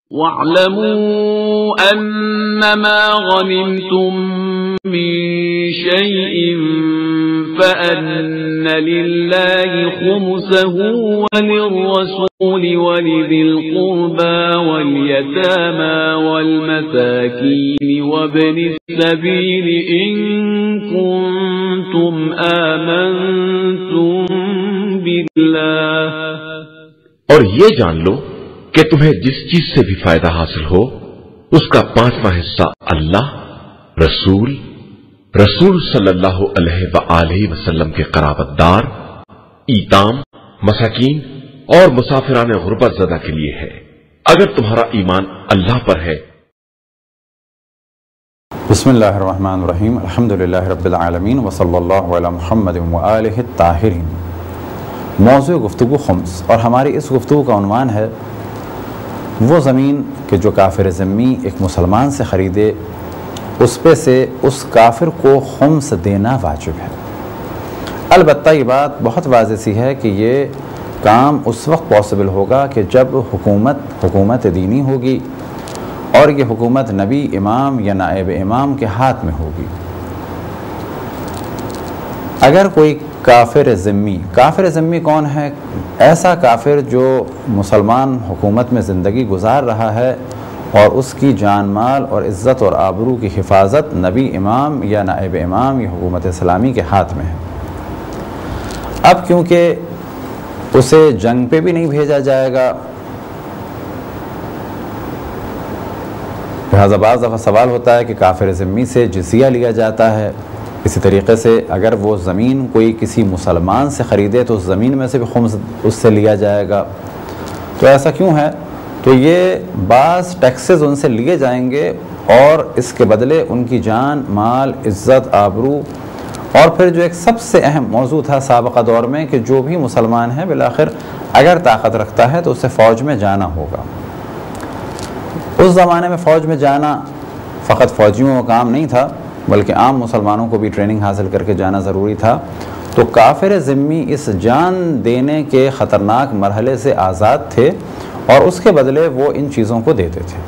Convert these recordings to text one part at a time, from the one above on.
وَاعْلَمُوا أَنَّمَا غَنِمْتُم مِّن شَيْءٍ فَأَنَّ لِلَّهِ خُمُسَهُ وَلِلرَّسُولِ وَلِذِي الْقُرْبَى وَالْيَتَامَى وَالْمَسَاكِينِ وَابْنِ السَّبِيلِ إِن كُنتُمْ آمَنتُم بِاللَّهِ۔ اور یہ جان لو کہ تمہیں جس چیز سے بھی فائدہ حاصل ہو اس کا 5واں حصہ اللہ، رسول صلی اللہ علیہ وآلہ وسلم کے قرابت دار، ایتام، مساکین اور مسافران غربت زدہ کے لیے ہے، اگر تمہارا ایمان اللہ پر ہے۔ بسم اللہ الرحمن الرحیم، الحمدللہ رب العالمین، وصلی اللہ علی محمد وآلہ الطاہرین۔ موضوع گفتگو خمس، اور ہماری اس گفتگو کا عنوان ہے وہ زمین کہ جو کافر ذمی ایک مسلمان سے خریدے، اس پہ سے اس کافر کو خمس دینا واجب ہے۔ البتہ یہ بات بہت واضح سی ہے کہ یہ کام اس وقت پاسبل ہوگا کہ جب حکومت دینی ہوگی اور یہ حکومت نبی، امام یا نائب امام کے ہاتھ میں ہوگی۔ اگر کوئی کافر ذمی کون ہے؟ ایسا کافر جو مسلمان حکومت میں زندگی گزار رہا ہے اور اس کی جان مال اور عزت اور آبرو کی حفاظت نبی، امام یا نائب امام یا حکومت اسلامی کے ہاتھ میں ہے۔ اب کیونکہ اسے جنگ پہ بھی نہیں بھیجا جائے گا، لہذا بعض دفعہ سوال ہوتا ہے کہ کافر ذمی سے جزیہ لیا جاتا ہے۔ اسی طریقے سے اگر وہ زمین کوئی کسی مسلمان سے خریدے تو اس زمین میں سے بھی خمس اس سے لیا جائے گا۔ تو ایسا کیوں ہے؟ تو یہ بعض ٹیکسز ان سے لیے جائیں گے اور اس کے بدلے ان کی جان، مال، عزت، آبرو، اور پھر جو ایک سب سے اہم موضوع تھا سابقہ دور میں کہ جو بھی مسلمان ہے بالآخر اگر طاقت رکھتا ہے تو اسے فوج میں جانا ہوگا۔ اس زمانے میں فوج میں جانا فقط فوجیوں کا کام نہیں تھا بلکہ عام مسلمانوں کو بھی ٹریننگ حاصل کر کے جانا ضروری تھا۔ تو کافر ذمی اس جان دینے کے خطرناک مرحلے سے آزاد تھے اور اس کے بدلے وہ ان چیزوں کو دیتے تھے۔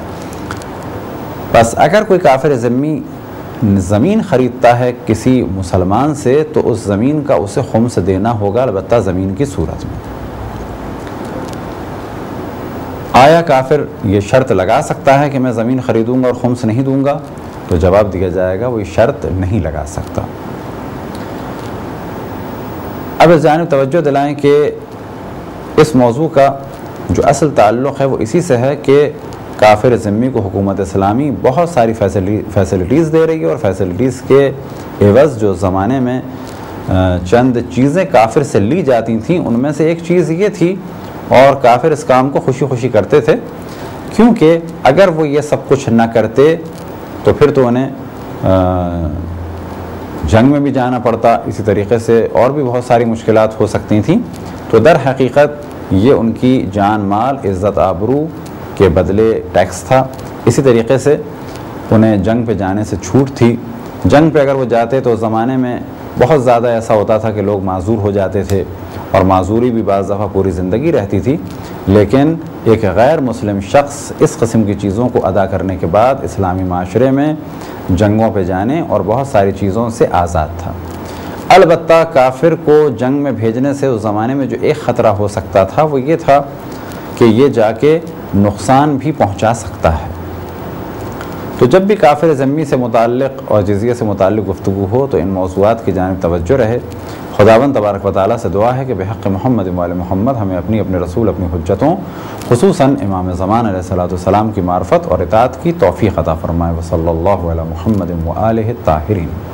بس اگر کوئی کافر ذمی زمین خریدتا ہے کسی مسلمان سے تو اس زمین کا اسے خمس دینا ہوگا، البتہ زمین کی صورت میں۔ آیا کافر یہ شرط لگا سکتا ہے کہ میں زمین خریدوں گا اور خمس نہیں دوں گا؟ تو جواب دیا جائے گا وہ یہ شرط نہیں لگا سکتا۔ اب اس جانب توجہ دلائیں کہ اس موضوع کا جو اصل تعلق ہے وہ اسی سے ہے کہ کافر ذمی کو حکومت اسلامی بہت ساری فیسلٹیز دے رہی ہے، اور فیسلٹیز کے عوض جو زمانے میں چند چیزیں کافر سے لی جاتی تھیں ان میں سے ایک چیز یہ تھی، اور کافر اس کام کو خوشی خوشی کرتے تھے، کیونکہ اگر وہ یہ سب کچھ نہ کرتے تو پھر تو انہیں جنگ میں بھی جانا پڑتا، اسی طریقے سے اور بھی بہت ساری مشکلات ہو سکتی تھیں۔ تو در حقیقت یہ ان کی جان، مال، عزت، آبرو کے بدلے ٹیکس تھا۔ اسی طریقے سے انہیں جنگ پہ جانے سے چھوٹ تھی۔ جنگ پہ اگر وہ جاتے تو اس زمانے میں بہت زیادہ ایسا ہوتا تھا کہ لوگ معذور ہو جاتے تھے، اور معذوری بھی بعض دفعہ پوری زندگی رہتی تھی، لیکن ایک غیر مسلم شخص اس قسم کی چیزوں کو ادا کرنے کے بعد اسلامی معاشرے میں جنگوں پہ جانے اور بہت ساری چیزوں سے آزاد تھا۔ البتہ کافر کو جنگ میں بھیجنے سے اس زمانے میں جو ایک خطرہ ہو سکتا تھا وہ یہ تھا کہ یہ جا کے نقصان بھی پہنچا سکتا ہے۔ تو جب بھی کافر ذمی سے متعلق اور جزیہ سے متعلق گفتگو ہو تو ان موضوعات کی جانب توجہ رہے۔ خداوند تبارک و تعالیٰ سے دعا ہے کہ بحق محمد و آل محمد ہمیں اپنے رسول، اپنی حجتوں، خصوصاً امام زمان علیہ السلام کی معرفت اور اطاعت کی توفیق عطا فرمائے۔ وصلی اللہ علی محمد و آلہ الطاہرین۔